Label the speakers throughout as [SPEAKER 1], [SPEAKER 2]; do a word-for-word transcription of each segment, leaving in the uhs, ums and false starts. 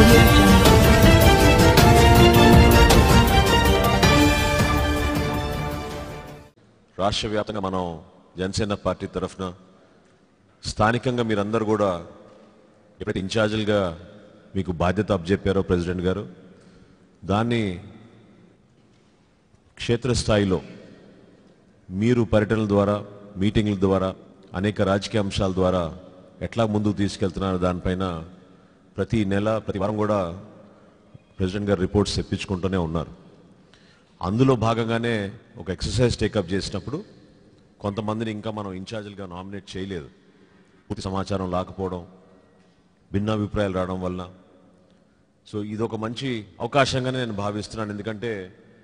[SPEAKER 1] audio jungle.
[SPEAKER 2] రాష్ట్ర వ్యాప్తంగా మనం జనసేన పార్టీ తరఫున స్థానికంగా మీరందరూ కూడా ఎప్పుడైతే ఇన్ఛార్జీలుగా మీకు బాధ్యత అప్పచెప్పారో ప్రెసిడెంట్ గారు, దాన్ని క్షేత్రస్థాయిలో మీరు పర్యటనల ద్వారా, మీటింగ్ల ద్వారా, అనేక రాజకీయ అంశాల ద్వారా ఎట్లా ముందుకు తీసుకెళ్తున్నారు దానిపైన ప్రతి నెల ప్రతి వారం కూడా ప్రెసిడెంట్ గారు రిపోర్ట్స్ తెప్పించుకుంటూనే ఉన్నారు. అందులో భాగంగానే ఒక ఎక్సర్సైజ్ టేకప్ చేసినప్పుడు కొంతమందిని ఇంకా మనం ఇన్ఛార్జీలుగా నామినేట్ చేయలేదు. పూర్తి సమాచారం లేకపోవడం, భిన్నాభిప్రాయాలు రావడం వల్ల. సో ఇది ఒక మంచి అవకాశంగానే నేను భావిస్తున్నాను. ఎందుకంటే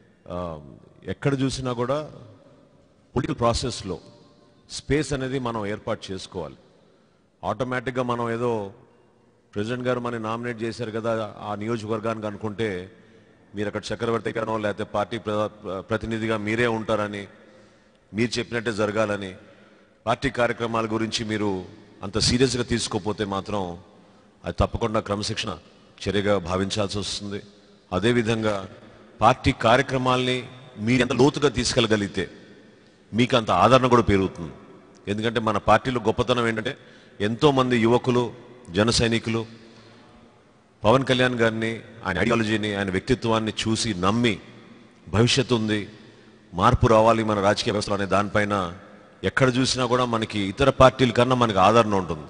[SPEAKER 2] ఎక్కడ చూసినా కూడా పొలిటికల్ ప్రాసెస్లో స్పేస్ అనేది మనం ఏర్పాటు చేసుకోవాలి. ఆటోమేటిక్గా మనం ఏదో ప్రెసిడెంట్ గారు మనని నామినేట్ చేశారు కదా ఆ నియోజకవర్గానికి అనుకుంటే మీరు అక్కడ చక్రవర్తి గానో లేకపోతే పార్టీ ప్రతినిధిగా మీరే ఉంటారని, మీరు చెప్పినట్టే జరగాలని, పార్టీ కార్యక్రమాల గురించి మీరు అంత సీరియస్గా తీసుకోకపోతే మాత్రం అది తప్పకుండా క్రమశిక్షణ చర్యగా భావించాల్సి వస్తుంది. అదేవిధంగా పార్టీ కార్యక్రమాల్ని మీరు ఎంత లోతుగా తీసుకెళ్ళగలిగితే మీకు అంత ఆదరణ కూడా పెరుగుతుంది. ఎందుకంటే మన పార్టీలో గొప్పతనం ఏంటంటే ఎంతోమంది యువకులు, జన సైనికులు పవన్ కళ్యాణ్ గారిని, ఆయన ఐడియాలజీని, ఆయన వ్యక్తిత్వాన్ని చూసి నమ్మి భవిష్యత్తు ఉంది, మార్పు రావాలి మన రాజకీయ వ్యవస్థలో అనే దానిపైన ఎక్కడ చూసినా కూడా మనకి ఇతర పార్టీల కన్నా మనకి ఆదరణ ఉంటుంది.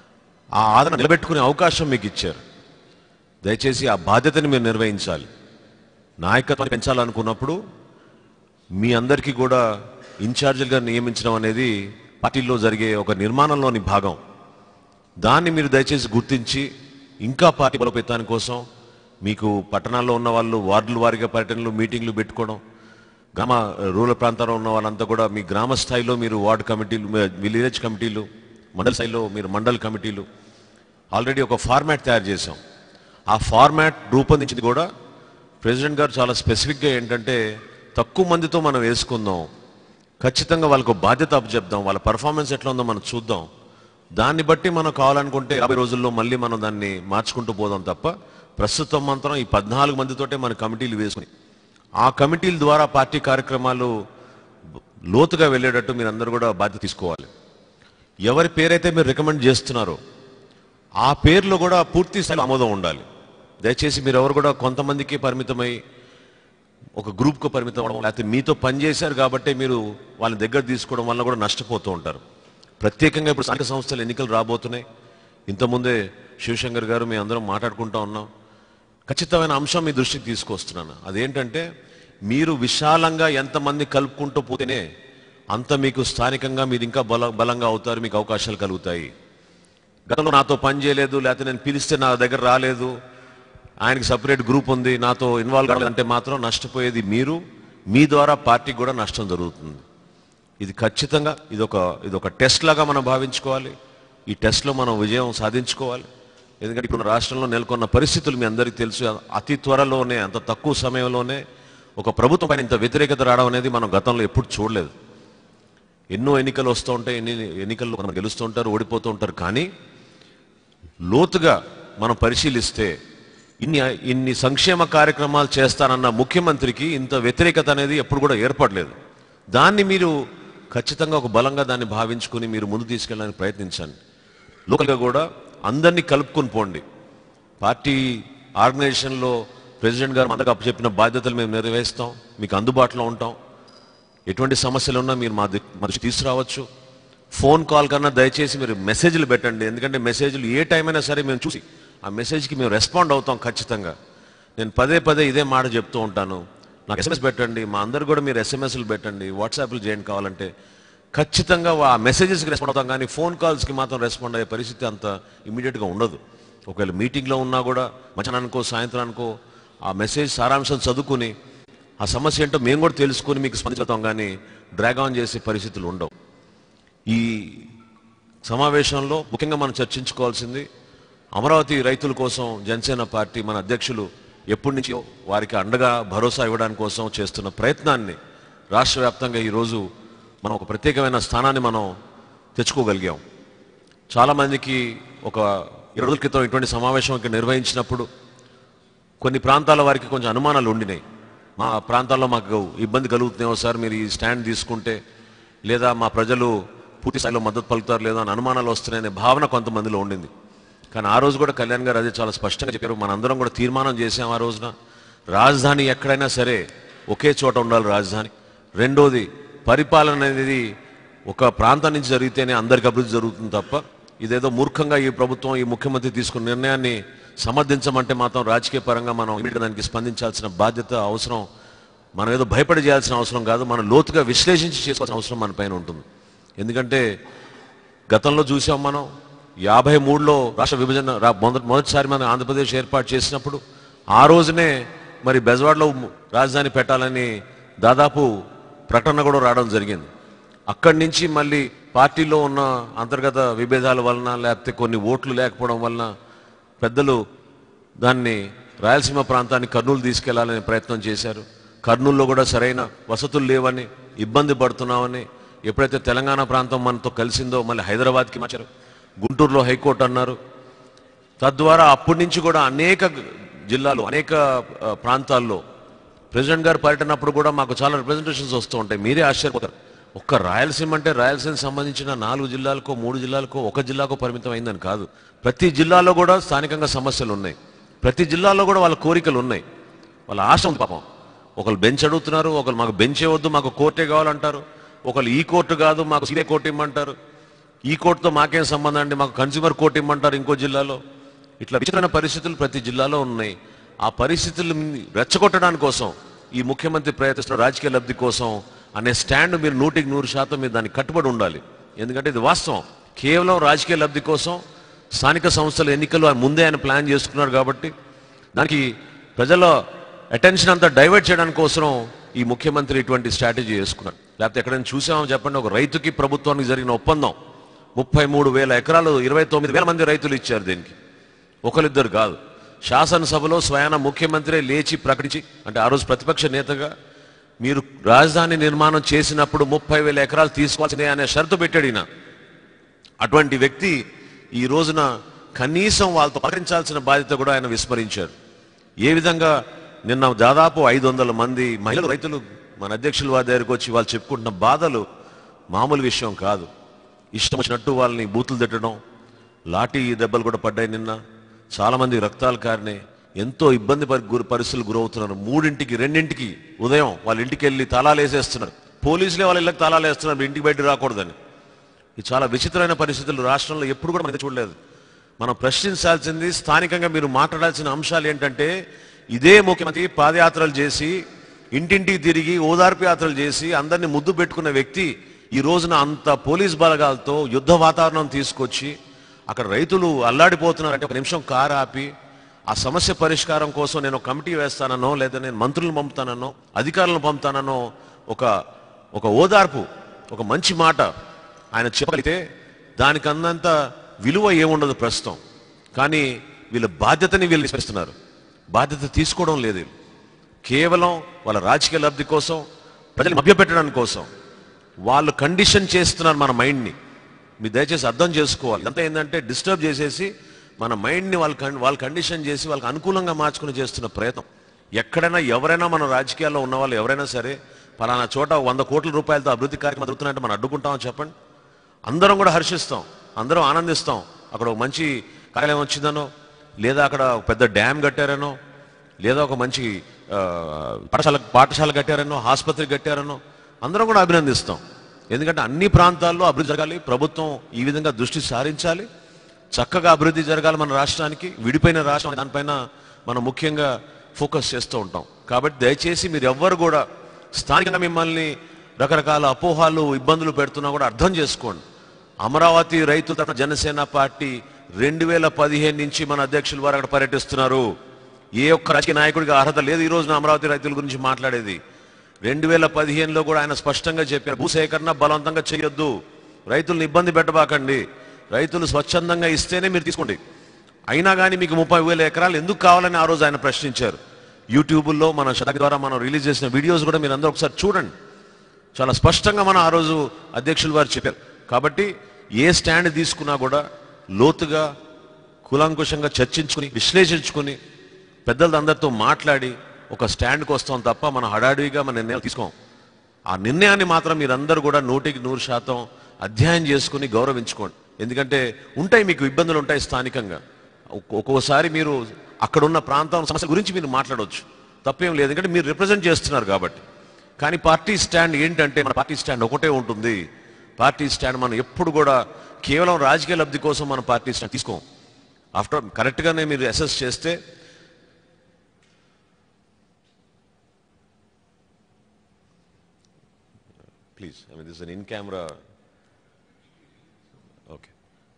[SPEAKER 2] ఆ ఆదరణ నిలబెట్టుకునే అవకాశం మీకు ఇచ్చారు. దయచేసి ఆ బాధ్యతని మీరు నిర్వహించాలి. నాయకత్వాన్ని పెంచాలనుకున్నప్పుడు మీ అందరికీ కూడా ఇన్ఛార్జీలుగా నియమించడం అనేది పార్టీలో జరిగే ఒక నిర్మాణంలోని భాగం. దాన్ని మీరు దయచేసి గుర్తించి ఇంకా పార్టీ బలోపేతాని కోసం మీకు పట్టణాల్లో ఉన్న వాళ్ళు వార్డుల వారిగా పర్యటనలు, మీటింగ్లు పెట్టుకోవడం, గ్రామ రూరల్ ప్రాంతాల్లో ఉన్న వాళ్ళంతా కూడా మీ గ్రామ స్థాయిలో మీరు వార్డు కమిటీలు, విలేజ్ కమిటీలు, మండల స్థాయిలో మీరు మండల కమిటీలు ఆల్రెడీ ఒక ఫార్మాట్ తయారు చేశాం. ఆ ఫార్మాట్ రూపొందించింది కూడా ప్రెసిడెంట్ గారు చాలా స్పెసిఫిక్గా ఏంటంటే తక్కువ మందితో మనం వేసుకుందాం, ఖచ్చితంగా వాళ్ళకు బాధ్యత అప్పచెప్దాం, వాళ్ళ పర్ఫార్మెన్స్ ఎట్లా ఉందో మనం చూద్దాం, దాన్ని బట్టి మనం కావాలనుకుంటే యాభై రోజుల్లో మళ్ళీ మనం దాన్ని మార్చుకుంటూ పోదాం తప్ప ప్రస్తుతం మాత్రం ఈ పద్నాలుగు మందితోటే మన కమిటీలు వేసుకుని ఆ కమిటీల ద్వారా పార్టీ కార్యక్రమాలు లోతుగా వెళ్ళేటట్టు మీరు అందరూ కూడా బాధ్యత తీసుకోవాలి. ఎవరి పేరైతే మీరు రికమెండ్ చేస్తున్నారో ఆ పేర్లో కూడా పూర్తి స్థాయిలో ఆమోదం ఉండాలి. దయచేసి మీరు ఎవరు కూడా కొంతమందికి పరిమితమై ఒక గ్రూప్కు పరిమితం అవ్వడం, లేకపోతే మీతో పనిచేశారు కాబట్టి మీరు వాళ్ళని దగ్గర తీసుకోవడం వల్ల కూడా నష్టపోతూ ఉంటారు. ప్రత్యేకంగా ఇప్పుడు స్థానిక సంస్థలు ఎన్నికలు రాబోతున్నాయి. ఇంతకుముందే శివశంకర్ గారు మేము అందరం మాట్లాడుకుంటూ ఉన్నాం. ఖచ్చితమైన అంశం మీ దృష్టికి తీసుకొస్తున్నాను. అదేంటంటే మీరు విశాలంగా ఎంతమంది కలుపుకుంటూ పోతేనే అంత మీకు స్థానికంగా మీరు ఇంకా బల బలంగా అవుతారు, మీకు అవకాశాలు కలుగుతాయి. గతంలో నాతో పని చేయలేదు, లేకపోతే నేను పిలిస్తే నా దగ్గర రాలేదు, ఆయనకి సపరేట్ గ్రూప్ ఉంది, నాతో ఇన్వాల్వ్ కావాలంటే మాత్రం నష్టపోయేది మీరు, మీ ద్వారా పార్టీకి కూడా నష్టం జరుగుతుంది. ఇది ఖచ్చితంగా ఇదొక ఇదొక టెస్ట్ లాగా మనం భావించుకోవాలి. ఈ టెస్ట్లో మనం విజయం సాధించుకోవాలి. ఎందుకంటే ఇప్పుడు రాష్ట్రంలో నెలకొన్న పరిస్థితులు మీ అందరికీ తెలుసు. అతి త్వరలోనే, అంత తక్కువ సమయంలోనే ఒక ప్రభుత్వం పైన ఇంత వ్యతిరేకత రావడం అనేది మనం గతంలో ఎప్పుడు చూడలేదు. ఎన్నో ఎన్నికలు వస్తూ ఉంటాయి, ఎన్ని ఎన్నికల్లో మనం గెలుస్తూ ఉంటారు, ఓడిపోతూ ఉంటారు. కానీ లోతుగా మనం పరిశీలిస్తే ఇన్ని ఇన్ని సంక్షేమ కార్యక్రమాలు చేస్తానన్న ముఖ్యమంత్రికి ఇంత వ్యతిరేకత అనేది ఎప్పుడు కూడా ఏర్పడలేదు. దాన్ని మీరు ఖచ్చితంగా ఒక బలంగా దాన్ని భావించుకుని మీరు ముందు తీసుకెళ్ళడానికి ప్రయత్నించండి. లోకల్గా కూడా అందరినీ కలుపుకొని పోండి. పార్టీ ఆర్గనైజేషన్లో ప్రెసిడెంట్ గారు అందరికి అప్పచెప్పిన బాధ్యతలు మేము నెరవేరుస్తాం, మీకు అందుబాటులో ఉంటాం. ఎటువంటి సమస్యలు ఉన్నా మీరు మా మా దృష్టికి తీసుకురావచ్చు. ఫోన్ కాల్ కన్నా దయచేసి మీరు మెసేజ్లు పెట్టండి. ఎందుకంటే మెసేజ్లు ఏ టైం అయినా సరే మేము చూసి ఆ మెసేజ్కి మేము రెస్పాండ్ అవుతాం ఖచ్చితంగా. నేను పదే పదే ఇదే మాట చెప్తూ ఉంటాను. నాకు ఎస్ఎంఎస్ పెట్టండి, మా అందరు కూడా మీరు ఎస్ఎంఎస్లు పెట్టండి, వాట్సాప్లు చేయండి కావాలంటే. ఖచ్చితంగా ఆ మెసేజెస్కి రెస్పాండ్ అవుతాం. కానీ ఫోన్ కాల్స్కి మాత్రం రెస్పాండ్ అయ్యే పరిస్థితి అంత ఇమీడియట్గా ఉండదు. ఒకవేళ మీటింగ్లో ఉన్నా కూడా మధ్యాహ్నానికో సాయంత్రానికో ఆ మెసేజ్ సారాంశం చదువుకుని ఆ సమస్య ఏంటో మేము కూడా తెలుసుకుని మీకు స్పందిస్తాం. కానీ డ్రాగ్ ఆన్ చేసే పరిస్థితులు ఉండవు. ఈ సమావేశంలో ముఖ్యంగా మనం చర్చించుకోవాల్సింది అమరావతి రైతుల కోసం జనసేన పార్టీ మన అధ్యక్షులు ఎప్పటి నుంచో వారికి అండగా భరోసా ఇవ్వడానికి కోసం చేస్తున్న ప్రయత్నాన్ని రాష్ట్ర వ్యాప్తంగా ఈరోజు మనం ఒక ప్రత్యేకమైన స్థానాన్ని మనం తెచ్చుకోగలిగాం. చాలామందికి ఒక ఇరవై రోజుల క్రితం ఇటువంటి సమావేశం ఇక్కడ నిర్వహించినప్పుడు కొన్ని ప్రాంతాల వారికి కొంచెం అనుమానాలు ఉండినాయి. మా ప్రాంతాల్లో మాకు ఇబ్బంది కలుగుతున్నాయో సార్ మీరు ఈ స్టాండ్ తీసుకుంటే, లేదా మా ప్రజలు పూర్తి స్థాయిలో మద్దతు పలుకుతారు లేదా అని అనుమానాలు వస్తున్నాయనే భావన కొంతమందిలో ఉండింది. కానీ ఆ రోజు కూడా కళ్యాణ్ గారు అదే చాలా స్పష్టంగా చెప్పారు. మనందరం కూడా తీర్మానం చేసాం ఆ రోజున, రాజధాని ఎక్కడైనా సరే ఒకే చోట ఉండాలి రాజధాని. రెండోది, పరిపాలన అనేది ఒక ప్రాంతం నుంచి జరిగితేనే అందరికి అభివృద్ధి జరుగుతుంది తప్ప ఇదేదో మూర్ఖంగా ఈ ప్రభుత్వం ఈ ముఖ్యమంత్రి తీసుకున్న నిర్ణయాన్ని సమర్థించమంటే మాత్రం రాజకీయ పరంగా మనం దానికి స్పందించాల్సిన బాధ్యత అవసరం. మనం ఏదో భయపడి చేయాల్సిన అవసరం కాదు, మనం లోతుగా విశ్లేషించి చేసుకోవాల్సిన అవసరం మన పైన ఉంటుంది. ఎందుకంటే గతంలో చూసాం మనం యాభై మూడులో రాష్ట్ర విభజన మొదటి మొదటిసారి మనం ఆంధ్రప్రదేశ్ ఏర్పాటు చేసినప్పుడు ఆ రోజునే మరి బెజవాడలో రాజధాని పెట్టాలని దాదాపు ప్రకటన కూడా రావడం జరిగింది. అక్కడి నుంచి మళ్ళీ పార్టీలో ఉన్న అంతర్గత విభేదాల వలన లేకపోతే కొన్ని ఓట్లు లేకపోవడం వలన పెద్దలు దాన్ని రాయలసీమ ప్రాంతాన్ని కర్నూలు తీసుకెళ్లాలనే ప్రయత్నం చేశారు. కర్నూలులో కూడా సరైన వసతులు లేవని ఇబ్బంది పడుతున్నామని ఎప్పుడైతే తెలంగాణ ప్రాంతం మనతో కలిసిందో మళ్ళీ హైదరాబాద్కి మార్చారు, గుంటూరులో హైకోర్టు అన్నారు. తద్వారా అప్పటి నుంచి కూడా అనేక జిల్లాలు అనేక ప్రాంతాల్లో ప్రెసిడెంట్ గారు పర్యటనప్పుడు కూడా మాకు చాలా రిప్రజెంటేషన్స్ వస్తూ ఉంటాయి. మీరే ఆశ్చర్యపోతారు. ఒక్క రాయలసీమ అంటే రాయలసీమకు సంబంధించిన నాలుగు జిల్లాలకో మూడు జిల్లాలకో ఒక జిల్లాకో పరిమితం అయిందని కాదు. ప్రతి జిల్లాలో కూడా స్థానికంగా సమస్యలు ఉన్నాయి, ప్రతి జిల్లాలో కూడా వాళ్ళ కోరికలు ఉన్నాయి, వాళ్ళ ఆశ ఉంది. పాపం ఒకళ్ళు బెంచ్ అడుగుతున్నారు, ఒకళ్ళు మాకు బెంచే వద్దు మాకు కోర్టే కావాలంటారు, ఒకళ్ళు ఈ కోర్టు కాదు మాకు సీఏ కోర్టు ఇమ్మంటారు, ఈ కోర్టుతో మాకేం సంబంధం అండి మాకు కన్స్యూమర్ కోర్టు ఇమ్మంటారు ఇంకో జిల్లాలో. ఇట్లా విచిత్రమైన పరిస్థితులు ప్రతి జిల్లాలో ఉన్నాయి. ఆ పరిస్థితులను రెచ్చగొట్టడానికి కోసం ఈ ముఖ్యమంత్రి ప్రయత్నిస్తున్న రాజకీయ లబ్ధి కోసం అనే స్టాండ్ మీరు నూటికి నూరు శాతం మీరు దానికి కట్టుబడి ఉండాలి. ఎందుకంటే ఇది వాస్తవం. కేవలం రాజకీయ లబ్ధి కోసం స్థానిక సంస్థల ఎన్నికలు ముందే ఆయన ప్లాన్ చేసుకున్నారు కాబట్టి దానికి ప్రజల అటెన్షన్ అంతా డైవర్ట్ చేయడానికి కోసం ఈ ముఖ్యమంత్రి ఇటువంటి స్ట్రాటజీ చేసుకున్నారు. లేకపోతే ఎక్కడైనా చూసామో చెప్పండి, ఒక రైతుకి ప్రభుత్వానికి జరిగిన ఒప్పందం ముప్పై మూడు వేల ఎకరాలు ఇరవై తొమ్మిది వేల మంది రైతులు ఇచ్చారు. దీనికి ఒకరిద్దరు కాదు, శాసనసభలో స్వయాన ముఖ్యమంత్రి లేచి ప్రకటించి, అంటే ఆ రోజు ప్రతిపక్ష నేతగా మీరు రాజధాని నిర్మాణం చేసినప్పుడు ముప్పై వేల ఎకరాలు తీసుకోవాల్సిందే అనే షరతు పెట్టాడు ఈయన. అటువంటి వ్యక్తి ఈ రోజున కనీసం వాళ్ళతో పలకరించాల్సిన బాధ్యత కూడా ఆయన విస్మరించారు. ఏ విధంగా నిన్న దాదాపు ఐదు వందల మంది మహిళలు రైతులు మన అధ్యక్షుల వారి దగ్గరికి వచ్చి వాళ్ళు చెప్పుకుంటున్న బాధలు మామూలు విషయం కాదు. ఇష్టం వచ్చినట్టు వాళ్ళని బూతులు తిట్టడం, లాఠీ దెబ్బలు కూడా పడ్డాయి. నిన్న చాలామంది రక్తాలు కారినాయి, ఎంతో ఇబ్బంది గురి పరిస్థితులు గురవుతున్నారు. మూడింటికి రెండింటికి ఉదయం వాళ్ళ ఇంటికి వెళ్ళి తాళాలు వేసేస్తున్నారు. పోలీసులే వాళ్ళ ఇళ్ళకి తాళాలు వేస్తున్నారు ఇంటికి బయట రాకూడదని. ఇది చాలా విచిత్రమైన పరిస్థితులు రాష్ట్రంలో ఎప్పుడు కూడా మనం చూడలేదు. మనం ప్రశ్నించాల్సింది, స్థానికంగా మీరు మాట్లాడాల్సిన అంశాలు ఏంటంటే, ఇదే ముఖ్యమంత్రి పాదయాత్రలు చేసి ఇంటింటికి తిరిగి ఓదార్పు యాత్రలు చేసి అందరినీ ముద్దు పెట్టుకున్న వ్యక్తి ఈ రోజున అంత పోలీస్ బలగాలతో యుద్ధ వాతావరణం తీసుకొచ్చి అక్కడ రైతులు అల్లాడిపోతున్నారంటే ఒక నిమిషం కారు ఆపి ఆ సమస్య పరిష్కారం కోసం నేను ఒక కమిటీ వేస్తానో లేదా నేను మంత్రులను పంపుతానో అధికారులను పంపుతానో ఒక ఒక ఓదార్పు ఒక మంచి మాట ఆయన చెప్పగలిగితే దానికి అన్నంత విలువ ఏముండదు ప్రస్తుతం. కానీ వీళ్ళ బాధ్యతని వీళ్ళు విస్మరిస్తున్నారు, బాధ్యత తీసుకోవడం లేదు. కేవలం వాళ్ళ రాజకీయ లబ్ధి కోసం, ప్రజలు మభ్యపెట్టడానికి కోసం వాళ్ళు కండిషన్ చేస్తున్నారు మన మైండ్ని. మీరు దయచేసి అర్థం చేసుకోవాలి. అంతా ఏంటంటే డిస్టర్బ్ చేసేసి మన మైండ్ని వాళ్ళ వాళ్ళ కండిషన్ చేసి వాళ్ళకి అనుకూలంగా మార్చుకుని చేస్తున్న ప్రయత్నం. ఎక్కడైనా ఎవరైనా మన రాజకీయాల్లో ఉన్న వాళ్ళు ఎవరైనా సరే పలానా చోట వంద కోట్ల రూపాయలతో అభివృద్ధి కార్యక్రమం జరుగుతున్నాయంటే మనం అడ్డుకుంటామని చెప్పండి. అందరం కూడా హర్షిస్తాం, అందరం ఆనందిస్తాం. అక్కడ ఒక మంచి కార్యాలయం వచ్చిందనో, లేదా అక్కడ ఒక పెద్ద డ్యామ్ కట్టారనో, లేదా ఒక మంచి పాఠశాల పాఠశాల కట్టారనో, ఆసుపత్రి కట్టారనో అందరం కూడా అభినందిస్తాం. ఎందుకంటే అన్ని ప్రాంతాల్లో అభివృద్ధి జరగాలి, ప్రభుత్వం ఈ విధంగా దృష్టి సారించాలి, చక్కగా అభివృద్ధి జరగాలి మన రాష్ట్రానికి. విడిపోయిన రాష్ట్రం దానిపైన మనం ముఖ్యంగా ఫోకస్ చేస్తూ ఉంటాం. కాబట్టి దయచేసి మీరు ఎవ్వరు కూడా స్థానికంగా మిమ్మల్ని రకరకాల అపోహాలు ఇబ్బందులు పెడుతున్నా కూడా అర్థం చేసుకోండి. అమరావతి రైతుల తరఫున జనసేన పార్టీ రెండు వేల పదిహేను నుంచి మన అధ్యక్షుల వారు అక్కడ పర్యటిస్తున్నారు. ఏ ఒక్క రాజకీయ నాయకుడికి అర్హత లేదు ఈ రోజున అమరావతి రైతుల గురించి మాట్లాడేది. రెండు వేల పదిహేనులో కూడా ఆయన స్పష్టంగా చెప్పారు, భూసేకరణ బలవంతంగా చేయొద్దు, రైతులను ఇబ్బంది పెట్టబాకండి, రైతులు స్వచ్ఛందంగా ఇస్తేనే మీరు తీసుకోండి. అయినా కానీ మీకు ముప్పై వేల ఎకరాలు ఎందుకు కావాలని ఆ రోజు ఆయన ప్రశ్నించారు. యూట్యూబ్లో మన శతక ద్వారా మనం రిలీజ్ చేసిన వీడియోస్ కూడా మీరు అందరూ ఒకసారి చూడండి. చాలా స్పష్టంగా మనం ఆ రోజు అధ్యక్షులు వారు చెప్పారు. కాబట్టి ఏ స్టాండ్ తీసుకున్నా కూడా లోతుగా కూలంకుషంగా చర్చించుకుని విశ్లేషించుకుని పెద్దలతో అందరితో మాట్లాడి ఒక స్టాండ్కి వస్తాం తప్ప మన హడావిడిగా మన నిర్ణయాలు తీసుకోం. ఆ నిర్ణయాన్ని మాత్రం మీరందరూ కూడా నూటికి నూరు శాతం అధ్యయనం చేసుకుని గౌరవించుకోండి. ఎందుకంటే ఉంటాయి మీకు ఇబ్బందులు ఉంటాయి స్థానికంగా. ఒక్కోసారి మీరు అక్కడున్న ప్రాంతం సమస్యల గురించి మీరు మాట్లాడవచ్చు, తప్పేం లేదు, ఎందుకంటే మీరు రిప్రజెంట్ చేస్తున్నారు కాబట్టి. కానీ పార్టీ స్టాండ్ ఏంటంటే మన పార్టీ స్టాండ్ ఒకటే ఉంటుంది. పార్టీ స్టాండ్ మనం ఎప్పుడు కూడా కేవలం రాజకీయ లబ్ధి కోసం మన పార్టీ స్టాండ్ తీసుకోం. ఆఫ్టర్ కరెక్ట్గానే మీరు అసెస్ చేస్తే please I mean this in camera okay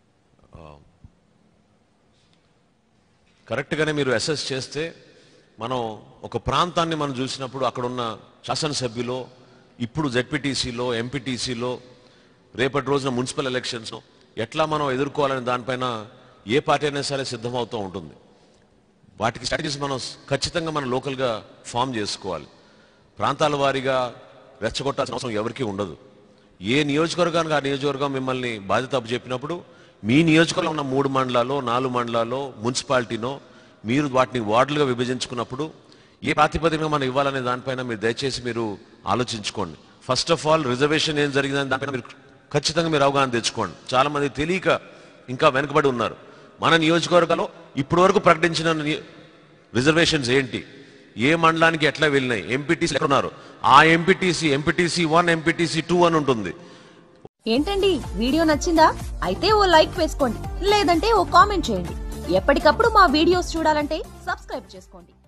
[SPEAKER 2] కరెక్ట్గానే మీరు అసెస్ చేస్తే మనం ఒక ప్రాంతాన్ని మనం చూసినప్పుడు అక్కడున్న శాసనసభ్యులో, ఇప్పుడు జెడ్పీటీసీలో, ఎంపీటీసీలో, రేపటి రోజున మున్సిపల్ ఎలక్షన్స్లో ఎట్లా మనం ఎదుర్కోవాలనే దానిపైన ఏ పార్టీ అయినా సరే సిద్ధమవుతూ ఉంటుంది. వాటికి స్ట్రాటజీస్ మనం ఖచ్చితంగా మనం లోకల్గా ఫామ్ చేసుకోవాలి. ప్రాంతాల వారీగా రెచ్చగొట్టాల్సిన అవసరం ఎవరికీ ఉండదు. ఏ నియోజకవర్గానికి ఆ నియోజకవర్గం మిమ్మల్ని బాధ్యత అప్పచెప్పినప్పుడు మీ నియోజకవర్గంలో ఉన్న మూడు మండలాల్లో, నాలుగు మండలాల్లో, మున్సిపాలిటీనో మీరు వాటిని వార్డులుగా విభజించుకున్నప్పుడు ఏ ప్రాతిపదికగా మనం ఇవ్వాలనే దానిపైన మీరు దయచేసి మీరు ఆలోచించుకోండి. ఫస్ట్ ఆఫ్ ఆల్ రిజర్వేషన్ ఏం జరిగిందని దానిపైన మీరు ఖచ్చితంగా మీరు అవగాహన తెచ్చుకోండి. చాలా మంది తెలియక ఇంకా వెనుకబడి ఉన్నారు. మన నియోజకవర్గంలో ఇప్పటి వరకు ప్రకటించిన రిజర్వేషన్స్ ఏంటి, ఏ మండలానికి ఎట్లా వెళ్ళినాయి, ఎంపీటీసీ ఎక్కడ ఉన్నారు, ఆ MPTC MPTC one MPTC two అని ఉంటుంది.
[SPEAKER 1] ఏంటండి వీడియో నచ్చిందా? అయితే ఓ లైక్ వేసుకోండి, లేదంటే ఓ కామెంట్ చేయండి. ఎప్పటికప్పుడు మా వీడియోస్ చూడాలంటే సబ్స్క్రైబ్ చేసుకోండి.